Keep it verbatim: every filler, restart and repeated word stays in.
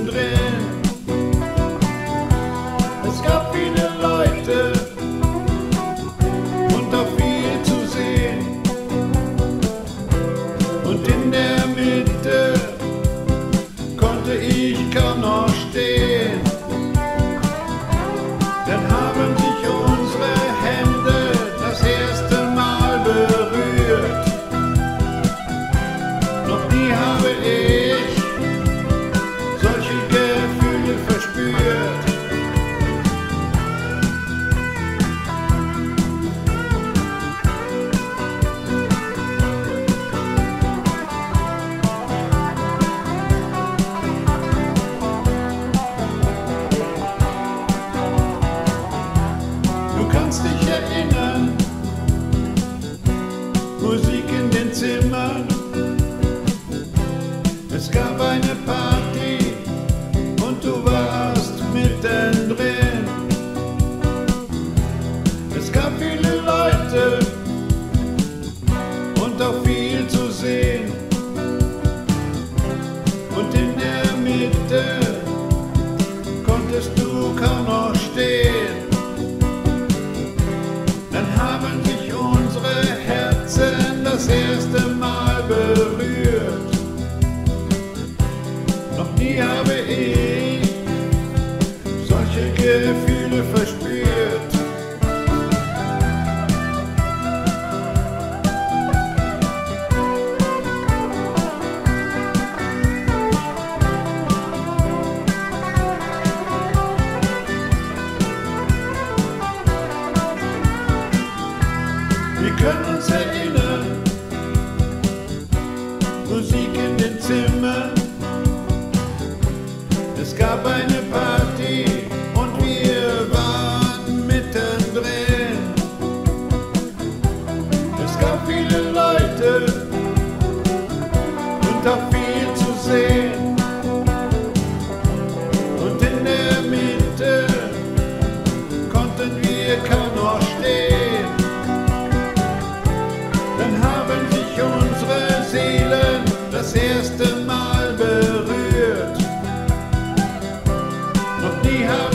mittendrin. Es gab viele Leute und auch viel zu sehen. Und in der Mitte konnte ich kaum noch stehen. Dann haben sich unsere Hände das erste Mal berührt. Noch nie habe ich solche Gefühle verspürt. Du kannst dich erinnern, Musik in den Zimmern. Es gab eine Party und du warst mittendrin. Es gab viele Leute und auch viel zu sehen. Und in der Mitte konntest du kaum noch stehen. Dann haben sich unsere Herzen das erste Mal berührt. Noch nie habe ich solche Gefühle verspürt. Wir können uns erinnern, Musik in den Zimmern. Es gab eine Party und wir waren mittendrin. Es gab viele Leute und auch viel zu sehen. Und in der Mitte konnten wir kaum noch stehen. Dann haben sich unsere Seelen das erste Mal berührt. Noch nie habe